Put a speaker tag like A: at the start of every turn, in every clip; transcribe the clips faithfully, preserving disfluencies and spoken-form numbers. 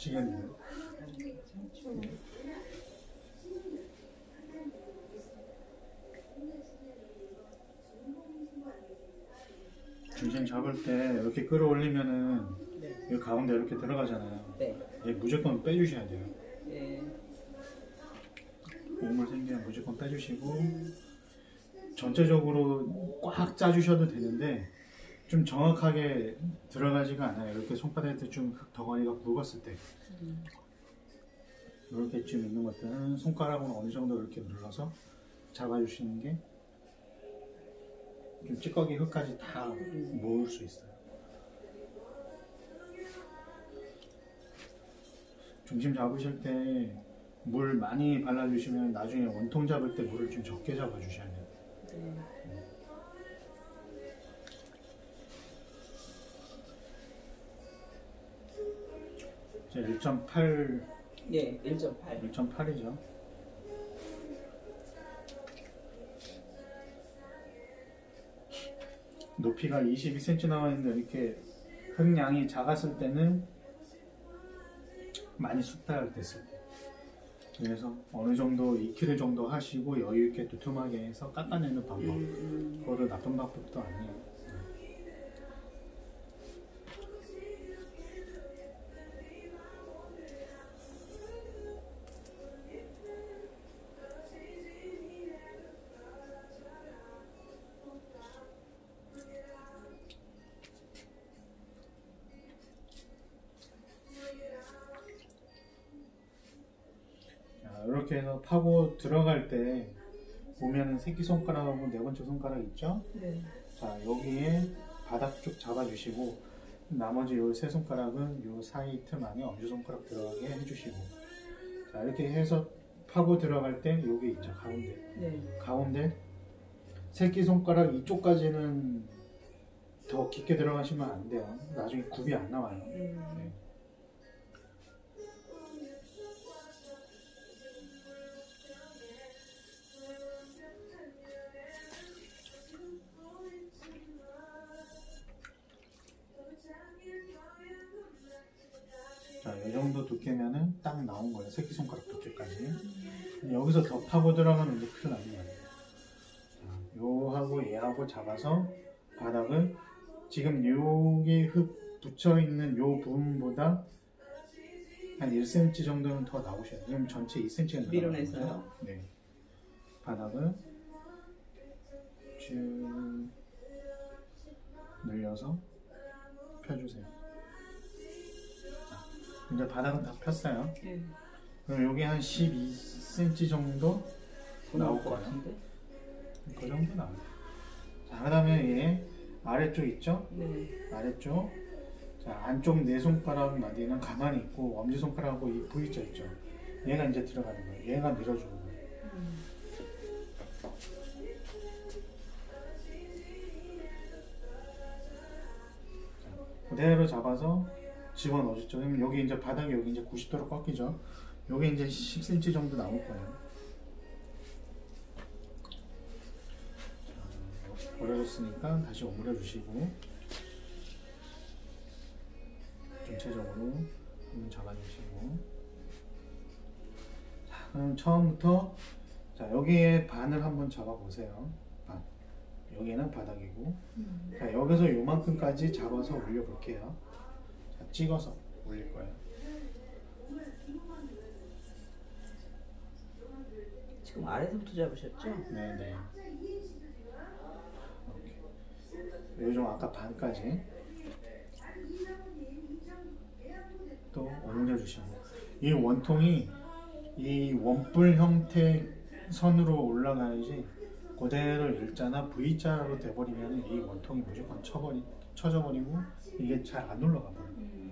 A: 미치겠네요. 네. 중심 잡을 때 이렇게 끌어올리면은
B: 네.
A: 여기 가운데 이렇게 들어가잖아요.
B: 네.
A: 예, 무조건 빼주셔야 돼요.
B: 네.
A: 몸을 생기면 무조건 빼주시고 전체적으로 꽉 짜주셔도 되는데 좀 정확하게 들어가지가 않아요. 이렇게 손바닥에 좀 덩어리가 굵었을 때 이렇게 좀 있는 것들은 손가락으로 어느 정도 이렇게 눌러서 잡아주시는 게 좀 찌꺼기 흙까지 다 모을 수 있어요. 중심 잡으실 때 물 많이 발라주시면 나중에 원통 잡을 때 물을 좀 적게 잡아주셔야 돼요.
B: 네.
A: 이제 일 점 팔,
B: 예, 일 점 팔.
A: 일 점 팔이죠. 높이가 이십이 센티미터 나와 있는데 이렇게 흙량이 작았을 때는 많이 숙달됐을 때. 그래서 어느 정도 이 킬로그램 정도 하시고 여유 있게 두툼하게 해서 깎아내는 방법.
B: 음, 음.
A: 그거도 나쁜 방법도 아니에요. 이렇게 해서 파고 들어갈 때 보면은 새끼손가락하고 네 번째 손가락 있죠?
B: 네.
A: 자, 여기에 바닥 쪽 잡아주시고 나머지 요 세 손가락은 요 사이 틈 안에 엄지손가락 들어가게 해주시고 자, 이렇게 해서 파고 들어갈 때 여기 있죠, 가운데.
B: 네.
A: 가운데 새끼손가락 이쪽까지는 더 깊게 들어가시면 안 돼요. 나중에 굽이 안 나와요.
B: 음.
A: 네. 자, 이 정도 두께면은 딱 나온 거예요. 새끼손가락 두께까지. 여기서 더 파고 들어가면 이제 큰일 나는 거예요. 자, 요하고 얘하고 잡아서 바닥을 지금 여기 흙 붙여있는 요 부분보다 한 일 센티미터 정도는 더 나오셔야 돼요. 지금 전체 이 센티미터가
B: 밀어내서요?
A: 네. 바닥을 쭉 늘려서 펴주세요. 이제 바닥은 다 폈어요.
B: 네.
A: 그럼 여기 한 십이 센티미터 정도 나올
B: 것
A: 거예요.
B: 같은데?
A: 그 정도 나와요. 자, 그 다음에 얘 아래쪽 있죠?
B: 네.
A: 아래쪽. 자, 안쪽 네 손가락 마디는 가만히 있고 엄지손가락하고 이 V자 있죠? 얘가 이제 들어가는 거예요. 얘가 밀어주는 거예요.
B: 음.
A: 자, 그대로 잡아서 집어넣어줬죠. 그러면 여기 이제 바닥이 여기 이제 구십 도로 꺾이죠. 여기 이제 십 센티미터 정도 나올 거예요. 자, 버려졌으니까 다시 오므려 주시고 전체적으로 한번 잡아주시고 자, 그럼 처음부터 자, 여기에 반을 한번 잡아보세요. 반. 여기는 바닥이고
B: 음.
A: 자, 여기서 요만큼까지 잡아서 올려볼게요. 자, 찍어서 올릴 거예요.
B: 지금 아래서부터 잡으셨죠?
A: 네네. 이렇게. 요즘 아까 반까지 또 오므려 주시고 이 원통이 이 원뿔 형태 선으로 올라가야지 그대로 일자나 V자로 돼버리면 이 원통이 무조건 쳐버리, 쳐져버리고 이게 잘 안 올라가 버려요.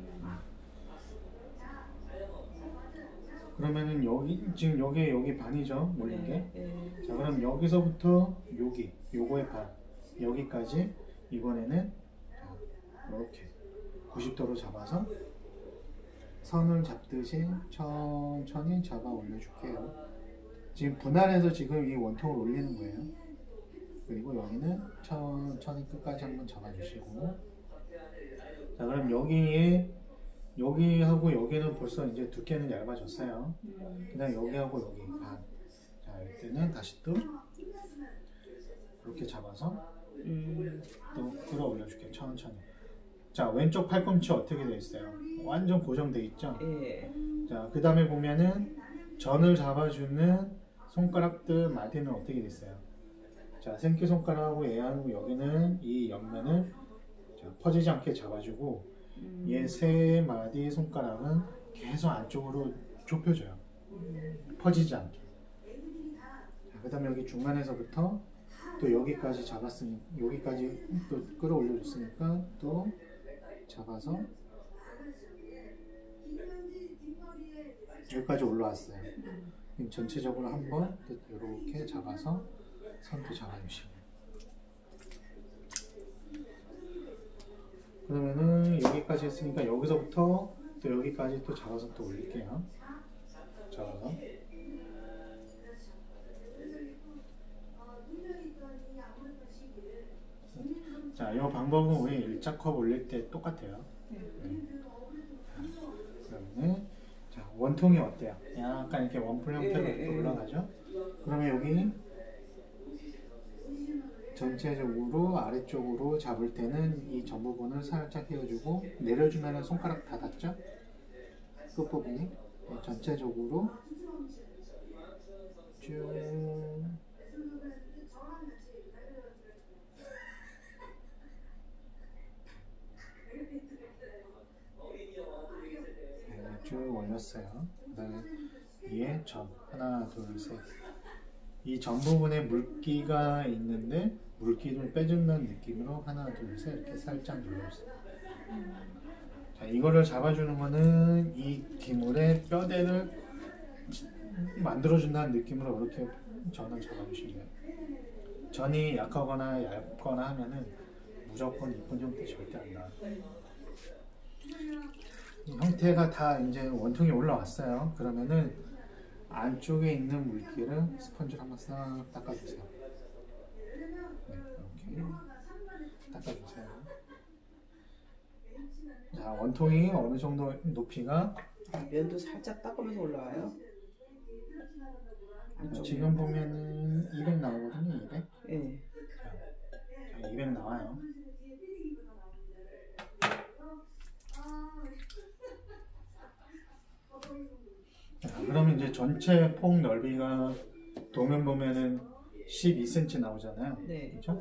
A: 그러면은 여기 지금 여기 여기 반이죠, 몰린 게.
B: 네, 네.
A: 자, 그럼 여기서부터 여기 요거의 반 여기까지 이번에는 이렇게 구십 도로 잡아서 선을 잡듯이 천천히 잡아 올려줄게요. 지금 분할해서 지금 이 원통을 올리는 거예요. 그리고 여기는 천천히 끝까지 한번 잡아주시고 자, 그럼 여기에 여기하고 여기는 벌써 이제 두께는 얇아졌어요.
B: 음.
A: 그다음 여기하고 여기 반. 자, 이때는 다시 또 이렇게 잡아서
B: 음.
A: 또 끌어올려 줄게요. 천천히. 자, 왼쪽 팔꿈치 어떻게 돼 있어요? 완전 고정돼 있죠?
B: 예.
A: 자, 그 다음에 보면은 전을 잡아주는 손가락들 마디는 어떻게 돼 있어요? 자, 새끼손가락하고 얘하고 여기는 이 옆면을 자, 퍼지지 않게 잡아주고
B: 음.
A: 얘 세 마디 손가락은 계속 안쪽으로 좁혀줘요. 퍼지지 않게. 자, 그 다음에 여기 중간에서부터 또 여기까지 잡았으니 여기까지 또 끌어올려 줬으니까 또 잡아서 여기까지 올라왔어요. 그럼 전체적으로 한번 이렇게 잡아서 선도 잡아주시고 그러면은 여기까지 했으니까 여기서부터 또 여기까지 또 잡아서 또 올릴게요. 잡아서 자, 이 방법은 우리 일자컵 올릴 때 똑같아요. 네. 그러면 자, 원통이 어때요? 약간 이렇게 원풀 형태로
B: 예,
A: 이렇게
B: 예.
A: 올라가죠? 그러면 여기 전체적으로 아래쪽으로 잡을 때는 이 전 부분을 살짝 휘어주고 내려주면 손가락 다 닿죠? 끝부분이 네, 전체적으로 쭉 네, 쭉 올렸어요. 그 다음에 위에 전 하나 둘 셋 이 전 부분에 물기가 있는데 물기를 빼주는 느낌으로 하나 둘 셋 이렇게 살짝 눌러주세요. 자, 이거를 잡아주는 거는 이 기물의 뼈대를 만들어준다는 느낌으로 이렇게 전을 잡아주시면 돼요. 전이 약하거나 얇거나 하면은 무조건 이쁜 형태 절대 안 나와요. 이 형태가 다 이제 원통이 올라왔어요. 그러면은 안쪽에 있는 물기를 스펀지로 한번 싹 닦아주세요. 네, 이렇게 닦아주세요. 자, 원통이 어느 정도 높이가
B: 아, 면도 살짝 닦으면서 올라와요. 안쪽으로.
A: 지금 보면은 이백 나오거든요. 이백.
B: 예.
A: 자, 이백 나와요. 자, 그러면 이제 전체 폭 넓이가 도면 보면은 십이 센티미터 나오잖아요.
B: 네.
A: 그렇죠?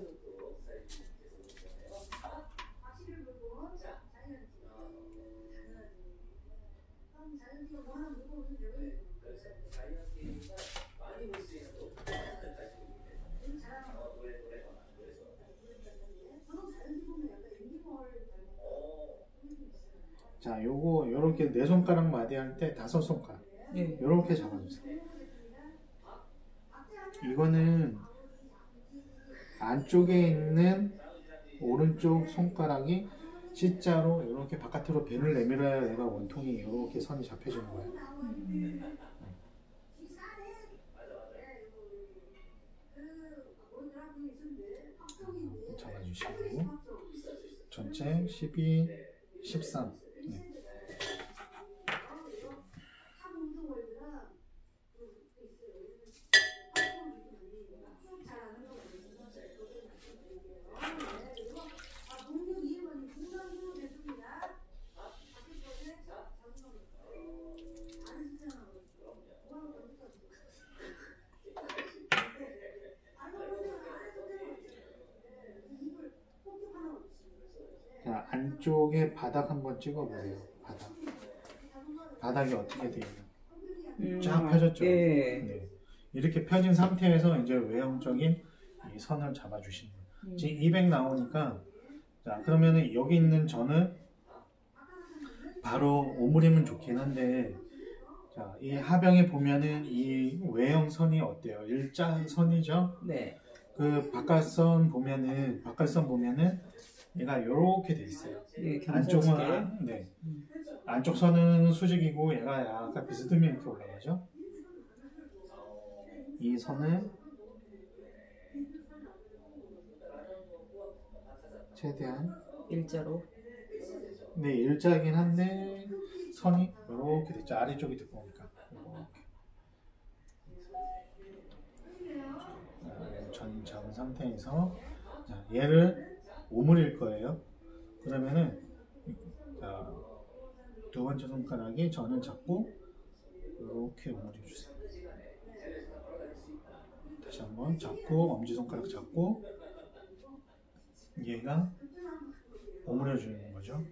A: 자, 요거 요렇게 네 손가락 마디 할 때 다섯 손가락
B: 예.
A: 요렇게 잡아주세요. 이거는 안쪽에 있는 오른쪽 손가락이 C자로 이렇게 바깥으로 배를 내밀어야 얘가 원통이 이렇게 선이 잡혀지는 거예요.
B: 음.
A: 잡아주시고 전체 십이, 십삼. 네. 자, 안쪽에 바닥 한번 찍어보세요. 바닥. 바닥이 어떻게 돼요?
B: 음.
A: 쫙 펴졌죠?
B: 예.
A: 네. 이렇게 펴진 상태에서 이제 외형적인 이 선을 잡아주시는 거예요.
B: 음.
A: 지금 이백 나오니까, 자, 그러면은 여기 있는 전을 바로 오므리면 좋긴 한데, 자, 이 하병에 보면은 이 외형선이 어때요? 일자선이죠?
B: 네.
A: 그 바깥선 보면은, 바깥선 보면은 얘가 이렇게 돼 있어요.
B: 예,
A: 안쪽은,
B: 경사지게.
A: 안, 네.
B: 음.
A: 안쪽 선은 수직이고 얘가 약간 비스듬히 이렇게 올라가죠. 이 선을 최대한
B: 일자로.
A: 네, 일자긴 한데 선이 이렇게 됐죠. 아래쪽이 두꺼우니까. 이렇게. 전 잡은 상태에서 자, 얘를 오므릴 거예요. 그러면은 자, 두 번째 손가락이 전을 잡고 이렇게 오므려 주세요. 다시 한번 잡고 엄지손가락 잡고 얘가 오므려 주는 거죠.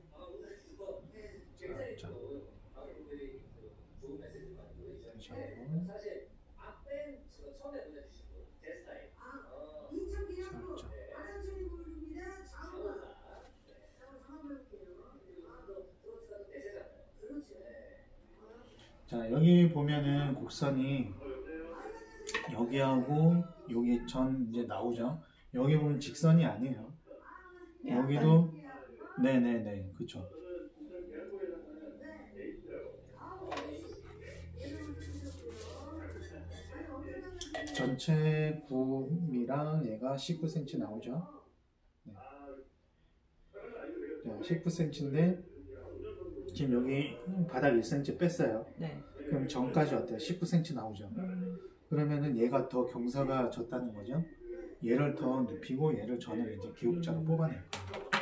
A: 자, 자. 다시 한번 자, 여기 보면은 곡선이 여기하고 여기 전 이제 나오죠. 여기 보면 직선이 아니에요. 여기도 네네네 그쵸. 전체 구 미리미터랑 얘가 십구 센티미터 나오죠. 네. 자, 십구 센티미터인데 지금 여기 바닥 일 센티미터 뺐어요.
B: 네.
A: 그럼 전까지 어때요? 십구 센티미터 나오죠.
B: 음.
A: 그러면은 얘가 더 경사가 졌다는 거죠. 얘를 더 눕히고 얘를 전을 이제 기울자로 뽑아낼 거예요.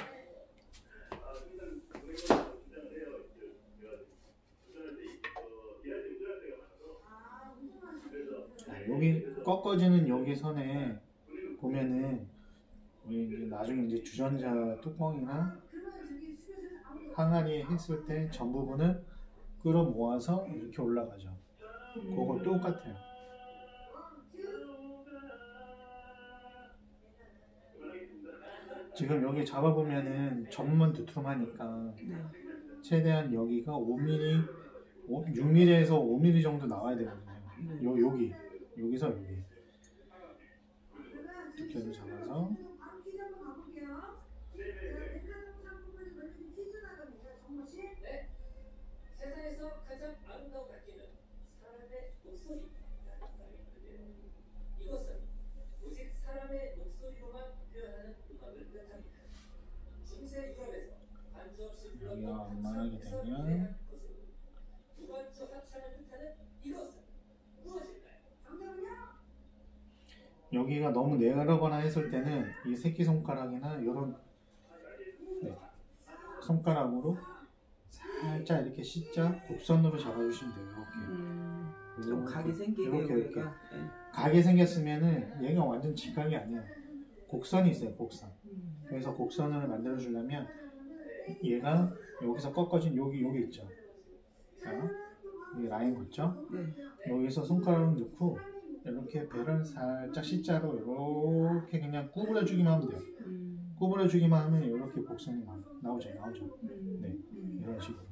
A: 자, 여기 꺾어지는 여기 선에 보면은 우리 이제 나중에 이제 주전자 뚜껑이나 항아리 했을 때 전 부분을 끌어 모아서 이렇게 올라가죠. 그거 똑같아요. 지금 여기 잡아보면은 전문 두툼하니까 최대한 여기가 오 밀리미터, 육 밀리미터에서 오 밀리미터 정도 나와야 되거든요. 요, 여기, 여기서 여기. 두께를 잡아서
C: 세상에서 가장 아름다운 악기는 사람의 목소리입니다. 이것은 오직 사람의 목소리로만 표현하는 음악을 뜻합니다. 중세 유럽에서 반주 없이 불렀던
A: 여기가 완만하게 되면
C: 무반주 합창을 뜻하는 이것은 무엇일까요?
A: 여기가 너무 내려거나 했을 때는 이 새끼손가락이나 이런 네, 손가락으로 살짝 이렇게 C자 곡선으로 잡아주시면 돼요. 이렇게.
B: 음, 좀 각이 생기게
A: 이렇게 이렇게.
B: 여기가. 네.
A: 각이 생겼으면은 얘가 완전 직각이 아니야. 곡선이 있어요. 곡선.
B: 음.
A: 그래서 곡선을 만들어 주려면 얘가 여기서 꺾어진 여기 여기 있죠. 자, 여기 라인 걷죠.
B: 네.
A: 여기서 손가락을 넣고 이렇게 배를 살짝 C자로 이렇게 그냥 구부려 주기만 하면 돼요.
B: 음.
A: 구부려 주기만 하면 이렇게 곡선이 나, 나오죠. 나오죠.
B: 음.
A: 네,
B: 음.
A: 이런 식으로.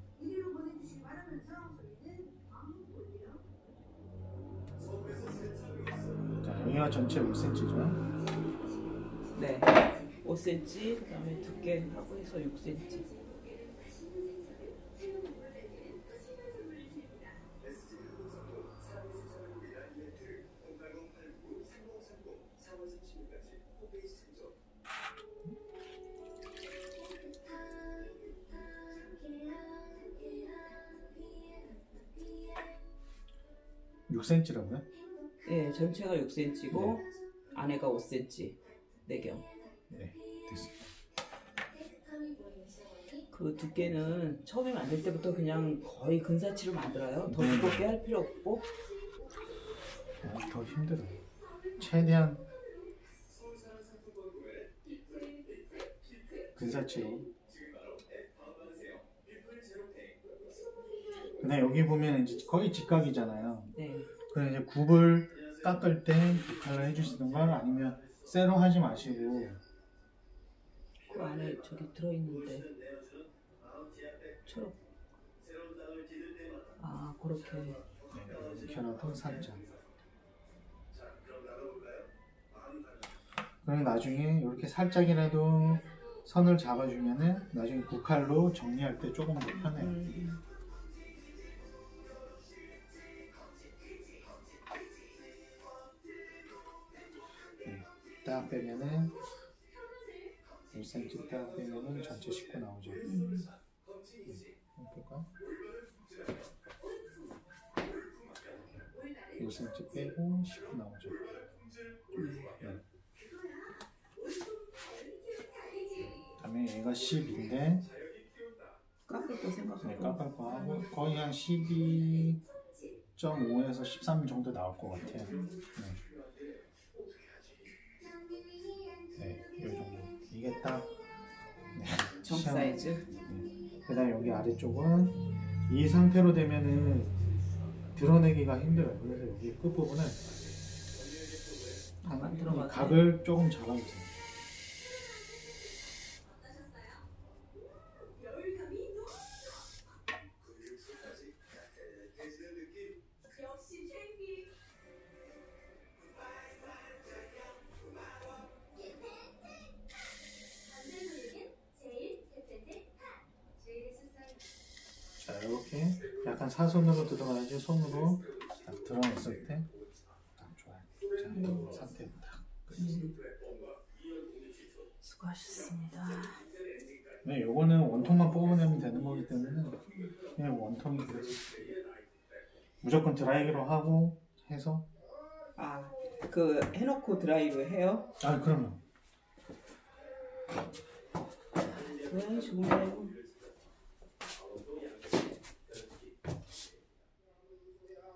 A: 자, 여기가 전체 오 센티미터죠.
B: 네. 오 센티미터, 그 다음에 두께하고 해서 육 센티미터.
A: 육 센티미터라고요?
B: 네, 전체가 육 센티미터고
A: 네.
B: 안에가 오 센티미터. 내경.
A: 네, 됐습니다.
B: 그 두께는 처음에 만들 때부터 그냥 거의 근사치로 만들어요. 더
A: 네.
B: 두껍게 할 필요 없고.
A: 아, 더 힘들어요. 최대한 근사치로. 근데 여기 보면 이제 거의 직각이잖아요.
B: 네.
A: 그래서 이제 굽을 깎을 때 두 칼로 해주시던가 아니면 쇠로 하지 마시고
B: 그 안에 저기 들어있는데 초록. 아, 그렇게.
A: 네, 이렇게라도 살짝. 그럼 나중에 이렇게 살짝이라도 선을 잡아주면은 나중에 국칼로 정리할 때 조금 더 편해요.
B: 음.
A: 네, 딱 빼면은 오 센티미터 딱 빼면은 전체 씻고 나오죠.
B: 음.
A: 네, 볼까? 일 센티미터 빼고 십 나오죠. 네. 그다음에 얘가 십인데
B: 깎을 거
A: 네,
B: 생각하고.
A: 깎을 거 하고 거의 한 십이 점 오에서 십삼 정도 나올 것 같아요. 네, 네, 이 정도. 이게 딱 네,
B: 정
A: 시험-
B: 사이즈.
A: 네. 그다음 여기 아래쪽은 이 상태로 되면은 드러내기가 힘들어요. 그래서 여기 끝 부분은
B: 안 들어가게.
A: 각을 조금 잡아주세요. 자, 이렇게 약간 사선으로 들어가야지 손으로 딱 들어놨을 때 딱 좋아요. 자, 이 상태로 딱 끝이.
B: 수고하셨습니다.
A: 네, 요거는 원통만 뽑아내면 되는 거기 때문에 그냥 원통이 그래서 무조건 드라이기로 하고 해서
B: 아, 그 해놓고 드라이로 해요?
A: 아 그러면
B: 드라이 좋네요.